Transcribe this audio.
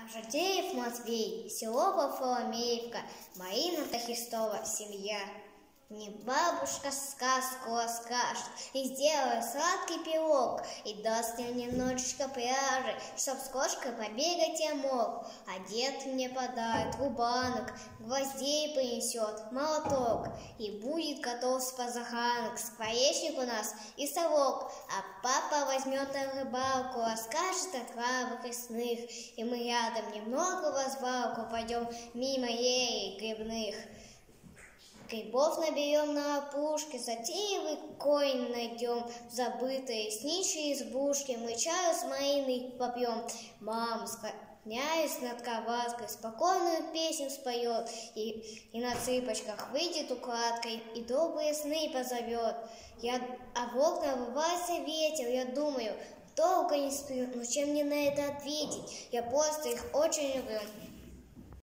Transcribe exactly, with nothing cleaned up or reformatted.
Ажадеев Матвей, село Варфоломеевка, Марина Христова, семья. Мне бабушка сказку расскажет и сделает сладкий пирог, и даст мне немножечко пряжи, чтоб с кошкой побегать я мог. А дед мне подарит рубанок, гвоздей принесет, молоток, и будет готов с позаранок, скворечник у нас и совок. А папа возьмет на рыбалку, расскажет о травах лесных, и мы рядом немного в развалку пойдем мимо елей грибных. Грибов наберем на опушке, затеевый корень найдем, забытые сничьи избушки, мы чаю с Мариной попьем. Мама, склоняясь над кроваткой, спокойную песню споет, и, и на цыпочках выйдет украдкой, и добрые сны позовет. Я, а в окна вырывается ветер, я думаю, долго не сплю, но чем мне на это ответить? Я просто их очень люблю.